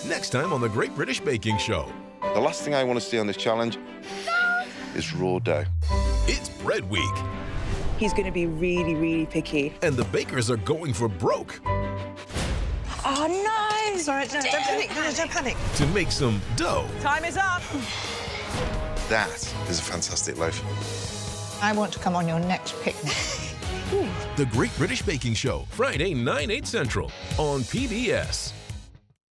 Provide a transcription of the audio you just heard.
Next time on The Great British Baking Show. The last thing I want to see on this challenge is raw dough. It's bread week, He's going to be really, really picky. and the bakers are going for broke Oh, no! Sorry, no, don't panic. No, don't panic. to make some dough. Time is up. That is a fantastic loaf. I want to come on your next picnic. The Great British Baking Show, Friday, 9, 8 Central on PBS.